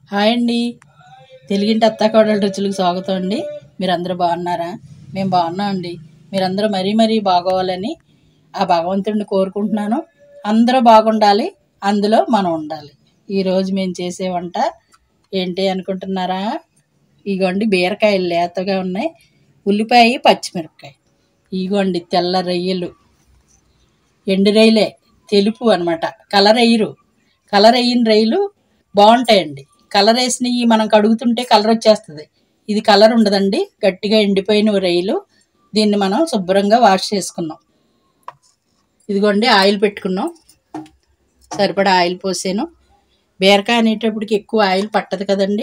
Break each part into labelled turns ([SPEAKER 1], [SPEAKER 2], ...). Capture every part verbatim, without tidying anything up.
[SPEAKER 1] Hi అండి, తెలుగింటి అత్తాకోడళ్ళ రుచులకు స్వాగతం అండి. మీరందరూ బాగున్నారా? మేము బాగున్నాం అండి. మీరందరూ మరీ మరీ బాగోవాలని ఆ భగవంతుడిని కోరుకుంటున్నాను. అందరూ బాగుండాలి, అందులో మనం ఉండాలి. ఈరోజు మేము చేసే వంట ఏంటి అనుకుంటున్నారా? ఇగోండి బీరకాయలు లేతగా ఉన్నాయి, ఉల్లిపాయ, పచ్చిమిరపకాయ, ఇగోండి తెల్ల రొయ్యలు, ఎండు రొయ్యలే, తెలుపు అనమాట, కలర్ వేయరు. కలర్ వేయని రొయ్యలు బాగుంటాయండి. కలర్ వేసినవి మనం కడుగుతుంటే కలర్ వచ్చేస్తుంది, ఇది కలర్ ఉండదండి. గట్టిగా ఎండిపోయిన రొయ్యలు. దీన్ని మనం శుభ్రంగా వాష్ చేసుకున్నాం. ఇదిగోండి ఆయిల్ పెట్టుకున్నాం, సరిపడా ఆయిల్ పోసాను. బీరకాయ అనేటప్పటికి ఎక్కువ ఆయిల్ పట్టదు కదండి.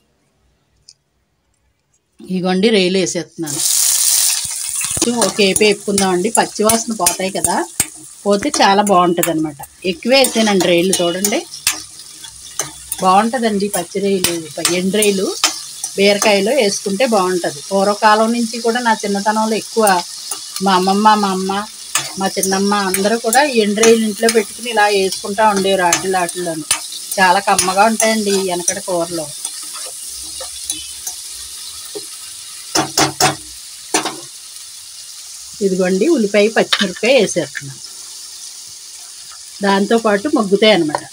[SPEAKER 1] ఇదిగోండి రొయ్యలు వేసేస్తున్నాను. ఒక ఏపీ వేపుకుందామండి, పచ్చివాసన పోతాయి కదా, పోతే చాలా బాగుంటుంది అనమాట. ఎక్కువ వేసానండి రొయ్యలు, చూడండి బాగుంటుందండి. పచ్చి రొయ్యలు, ఎండు రొయ్యలు బీరకాయలో వేసుకుంటే బాగుంటుంది. పూర్వకాలం నుంచి కూడా నా చిన్నతనంలో ఎక్కువ మా అమ్మమ్మ, మా అమ్మ, మా చిన్నమ్మ అందరూ కూడా ఎండు రొయ్యలు ఇంట్లో పెట్టుకుని ఇలా వేసుకుంటూ ఉండేవారు. ఆటలు ఆటల్లోనూ చాలా కమ్మగా ఉంటాయండి వెనకటి కూరలో. ఇదిగోండి ఉల్లిపాయ, పచ్చిమిరపకాయ వేసేస్తున్నాను. దాంతోపాటు మగ్గుతాయి అన్నమాట.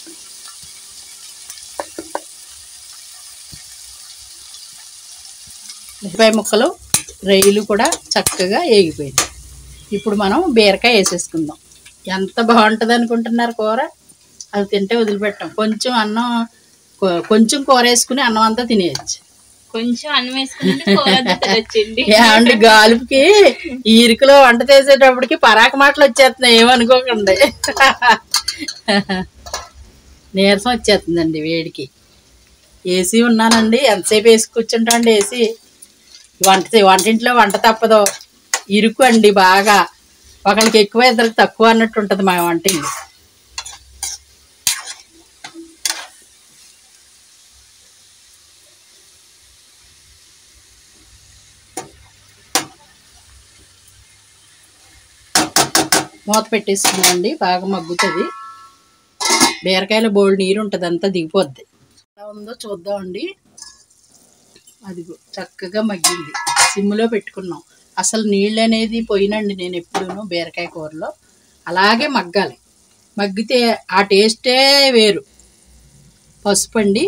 [SPEAKER 1] ఉల్లిపాయ ముక్కలు, రొయ్యలు కూడా చక్కగా వేగిపోయింది. ఇప్పుడు మనం బీరకాయ వేసేసుకుందాం. ఎంత బాగుంటుంది అనుకుంటున్నారు కూర? అది తింటే వదిలిపెట్టాం. కొంచెం అన్నం, కొంచెం కూర వేసుకుని అన్నం అంతా తినేయచ్చు.
[SPEAKER 2] కొంచెం అన్నం వేసుకుంటే
[SPEAKER 1] ఏమండి, గాలుపుకి ఈ ఇరుకులో వంట చేసేటప్పటికి పరాక మాటలు వచ్చేస్తున్నాయి, ఏమనుకోకండి. నీరసం వచ్చేస్తుందండి వేడికి. ఏసీ ఉన్నానండి, ఎంతసేపు వేసి కూర్చుంటా అండి ఏసీ. వంట వంటింట్లో వంట తప్పదు, ఇరుకు అండి బాగా. ఒకళ్ళకి ఎక్కువ, ఇద్దరికి తక్కువ అన్నట్టు ఉంటుంది మా వంటిల్లు. మూత పెట్టేసుకుందండి, బాగా మగ్గుతుంది. బీరకాయలో బోల్డ్ నీరు ఉంటుంది, అంతా దిగిపోద్ది. ఎలా ఉందో చూద్దామండి. అదిగో చక్కగా మగ్గింది. సిమ్లో పెట్టుకున్నాం. అసలు నీళ్ళు అనేది పోయినండి నేను ఎప్పుడూ బీరకాయ కూరలో. అలాగే మగ్గాలి, మగ్గితే ఆ టేస్టే వేరు. పసుపు అండి,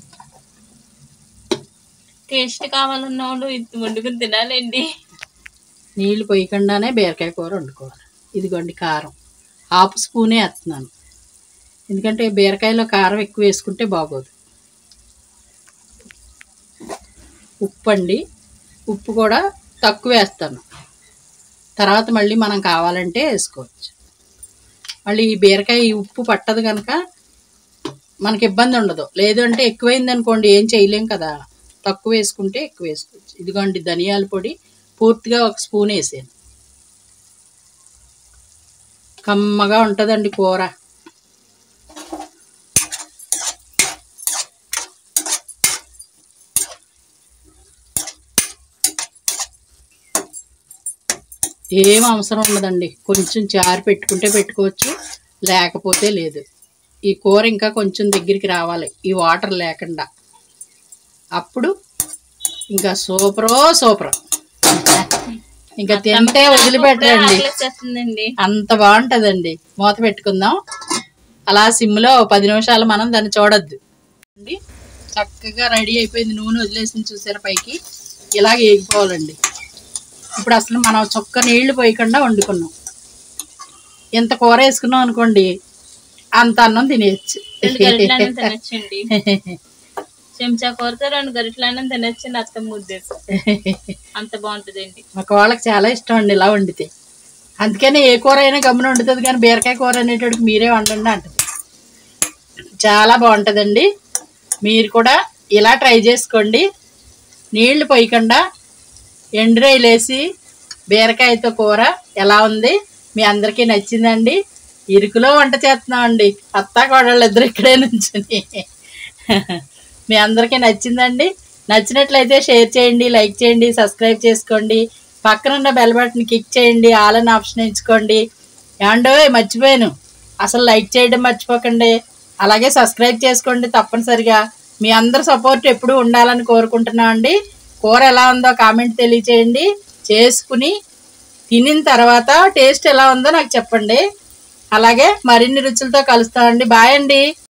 [SPEAKER 2] టేస్ట్ కావాలన్న వాళ్ళు వండుకుని తినాలండి.
[SPEAKER 1] నీళ్ళు పోయకుండానే బీరకాయ కూర వండుకోవాలి. ఇదిగోండి కారం హాఫ్ స్పూనే వేస్తున్నాను, ఎందుకంటే బీరకాయలో కారం ఎక్కువ వేసుకుంటే బాగోదు. ఉప్పు అండి, ఉప్పు కూడా తక్కువ వేస్తాను, తర్వాత మళ్ళీ మనం కావాలంటే వేసుకోవచ్చు. మళ్ళీ ఈ బీరకాయ ఉప్పు పట్టదు కనుక మనకి ఇబ్బంది ఉండదు. లేదు అంటే ఎక్కువైంది అనుకోండి ఏం చేయలేం కదా, తక్కువ వేసుకుంటే ఎక్కువ వేసుకోవచ్చు. ఇదిగోండి ధనియాల పొడి పూర్తిగా ఒక స్పూన్ వేసాను. కమ్మగా ఉంటుందండి కూర. ఏం అవసరం ఉండదండి, కొంచెం చారు పెట్టుకుంటే పెట్టుకోవచ్చు, లేకపోతే లేదు. ఈ కూర ఇంకా కొంచెం దగ్గరికి రావాలి ఈ వాటర్ లేకుండా, అప్పుడు ఇంకా సూపరో సూపర్. ఇంకా తింటే వదిలిపెట్టండి, అంత బాగుంటుందండి. మూత పెట్టుకుందాం. అలా సిమ్లో పది నిమిషాలు మనం దాన్ని చూడొద్దు అండి. చక్కగా రెడీ అయిపోయింది. నూనె వదిలేసి చూసారా పైకి, ఇలాగ వేగిపోవాలండి. ఇప్పుడు అసలు మనం చొక్క నీళ్లు పోయకుండా వండుకున్నాం. ఎంత కూర వేసుకున్నాం అనుకోండి అంత అన్నం తినేయచ్చు.
[SPEAKER 2] చెంచా కూరతో రెండు గరిటెల అన్నం తినచ్చండి. అత్త ముద్ద అంత బాగుంటుందండి.
[SPEAKER 1] మా వాళ్ళకి చాలా ఇష్టం అండి ఇలా వండితే. అందుకనే ఏ కూర అయినా గమ్మున వండుతుంది, కానీ బీరకాయ కూర అనేటోడికి మీరే వండండి అంటది. చాలా బాగుంటుందండి. మీరు కూడా ఇలా ట్రై చేసుకోండి. నీళ్లు పోయకుండా ఎండు రొయ్యలు వేసి బీరకాయతో కూర ఎలా ఉంది? మీ అందరికీ నచ్చిందండి? ఇరుకులో వంట చేస్తున్నామండి అత్తా కోడళ్ళు ఇద్దరు ఇక్కడే నుంచుని. మీ అందరికీ నచ్చిందండి? నచ్చినట్లయితే షేర్ చేయండి, లైక్ చేయండి, సబ్స్క్రైబ్ చేసుకోండి. పక్కనున్న బెల్ బటన్ క్లిక్ చేయండి, ఆల్ అని ఆప్షన్ ఎంచుకోండి. ఏమండో మర్చిపోయాను, అసలు లైక్ చేయడం మర్చిపోకండి. అలాగే సబ్స్క్రైబ్ చేసుకోండి తప్పనిసరిగా. మీ అందరి సపోర్ట్ ఎప్పుడు ఉండాలని కోరుకుంటున్నాం అండి. కూర ఎలా ఉందో కామెంట్ తెలియచేయండి. చేసుకుని తినిన తర్వాత టేస్ట్ ఎలా ఉందో నాకు చెప్పండి. అలాగే మరిన్ని రుచులతో కలుస్తామండి. బాయ్ అండి.